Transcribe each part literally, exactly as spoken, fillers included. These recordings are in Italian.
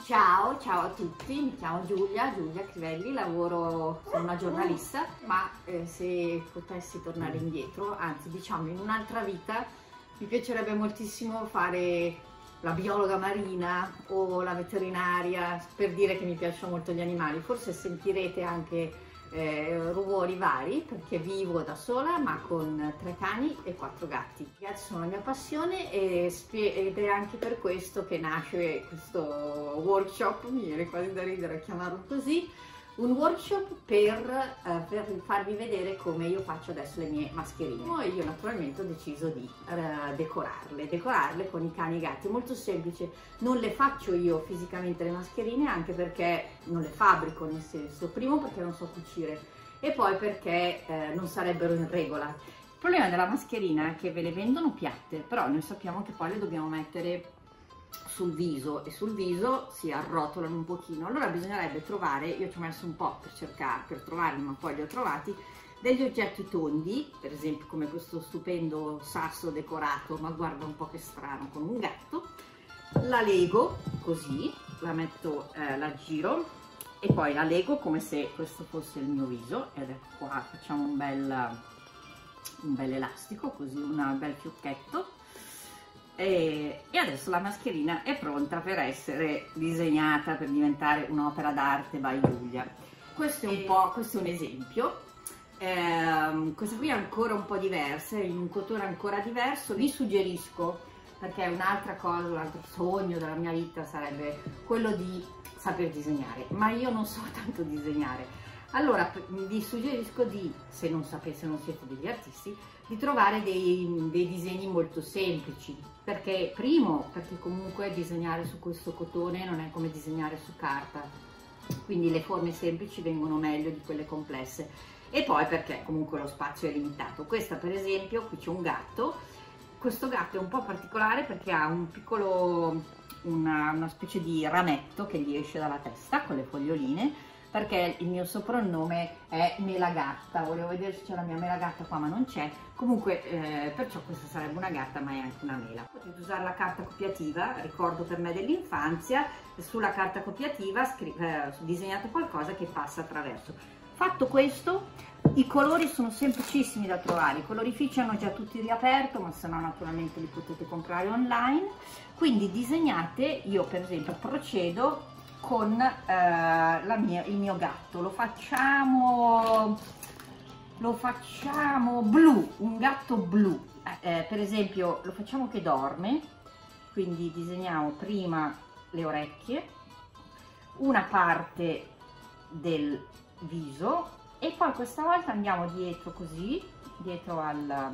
Ciao, ciao a tutti, mi chiamo Giulia, Giulia Crivelli, lavoro, sono una giornalista, ma eh, se potessi tornare indietro, anzi diciamo in un'altra vita, mi piacerebbe moltissimo fare la biologa marina o la veterinaria, per dire che mi piacciono molto gli animali. Forse sentirete anche eh, rumori vari perché vivo da sola ma con tre cani e quattro gatti. I gatti sono la mia passione e ed è anche per questo che nasce questo workshop, mi viene quasi da ridere a chiamarlo così, un workshop per, eh, per farvi vedere come io faccio adesso le mie mascherine. E io naturalmente ho deciso di eh, decorarle, decorarle con i cani e i gatti. È molto semplice, non le faccio io fisicamente le mascherine, anche perché non le fabbrico, nel senso, primo perché non so cucire e poi perché eh, non sarebbero in regola. Il problema della mascherina è che ve le vendono piatte, però noi sappiamo che poi le dobbiamo mettere sul viso e sul viso si arrotolano un pochino. Allora bisognerebbe trovare, io ci ho messo un po' per cercare, per trovarli, ma poi li ho trovati, degli oggetti tondi, per esempio come questo stupendo sasso decorato, ma guarda un po' che strano, con un gatto. La lego così, la metto, eh, la giro e poi la lego come se questo fosse il mio viso, ed ecco qua, facciamo un bel, un bel elastico, così un bel fiocchetto. E adesso la mascherina è pronta per essere disegnata, per diventare un'opera d'arte by Giulia. Questo è un po', questo è un esempio. Eh, questa qui è ancora un po' diversa, è in un cotone ancora diverso. Vi suggerisco, perché un'altra cosa, un altro sogno della mia vita sarebbe quello di saper disegnare, ma io non so tanto disegnare. Allora vi suggerisco di, se non sapete, se non siete degli artisti, di trovare dei, dei disegni molto semplici, perché primo, perché comunque disegnare su questo cotone non è come disegnare su carta, quindi le forme semplici vengono meglio di quelle complesse, e poi perché comunque lo spazio è limitato. Questa per esempio, qui c'è un gatto, questo gatto è un po' particolare perché ha un piccolo, una, una specie di rametto che gli esce dalla testa con le foglioline, perché il mio soprannome è Melagatta. Volevo vedere se c'è la mia Melagatta qua, ma non c'è. Comunque eh, perciò questa sarebbe una gatta, ma è anche una mela. Potete usare la carta copiativa, ricordo per me dell'infanzia, sulla carta copiativa eh, disegnate qualcosa che passa attraverso. Fatto questo, i colori sono semplicissimi da trovare, i colorifici hanno già tutti riaperto, ma se no naturalmente li potete comprare online. Quindi disegnate, io per esempio procedo con eh, la mia, il mio gatto, lo facciamo lo facciamo blu, un gatto blu, eh, per esempio lo facciamo che dorme, quindi disegniamo prima le orecchie, una parte del viso e poi questa volta andiamo dietro così, dietro al,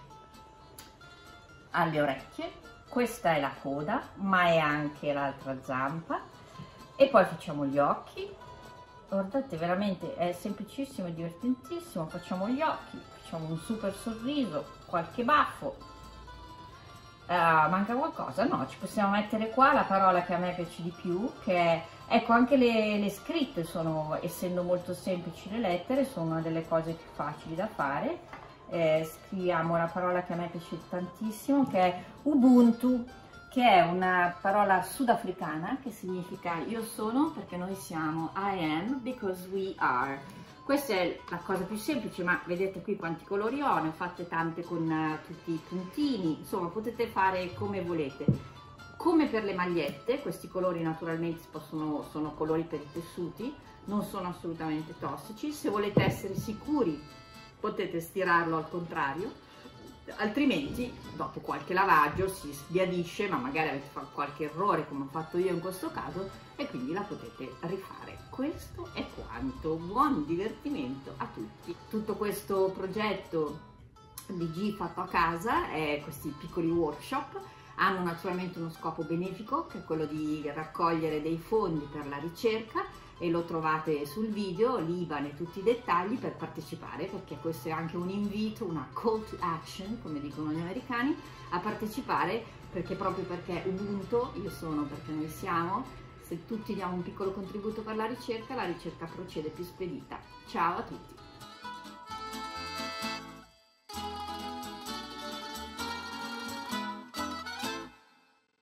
alle orecchie. Questa è la coda, ma è anche l'altra zampa. E poi facciamo gli occhi, guardate, veramente è semplicissimo e divertentissimo. Facciamo gli occhi, facciamo un super sorriso, qualche baffo, uh, manca qualcosa? No, ci possiamo mettere qua la parola che a me piace di più, che è, ecco, anche le, le scritte sono, essendo molto semplici le lettere, sono una delle cose più facili da fare. Eh, scriviamo la parola che a me piace tantissimo, che è Ubuntu, che è una parola sudafricana che significa io sono perché noi siamo, I am because we are. Questa è la cosa più semplice, ma vedete qui quanti colori ho, ne ho fatte tante con uh, tutti i puntini, insomma potete fare come volete. Come per le magliette, questi colori naturalmente possono, sono colori per i tessuti, non sono assolutamente tossici. Se volete essere sicuri potete stirarlo al contrario, altrimenti dopo qualche lavaggio si sbiadisce, ma magari avete fatto qualche errore come ho fatto io in questo caso e quindi la potete rifare. Questo è quanto, buon divertimento a tutti. Tutto questo progetto D G fatto a casa, è questi piccoli workshop, hanno naturalmente uno scopo benefico che è quello di raccogliere dei fondi per la ricerca, e lo trovate sul video, l'I B A N e tutti i dettagli per partecipare, perché questo è anche un invito, una call to action, come dicono gli americani, a partecipare, perché proprio perché Ubuntu, io sono perché noi siamo, se tutti diamo un piccolo contributo per la ricerca, la ricerca procede più spedita. Ciao a tutti!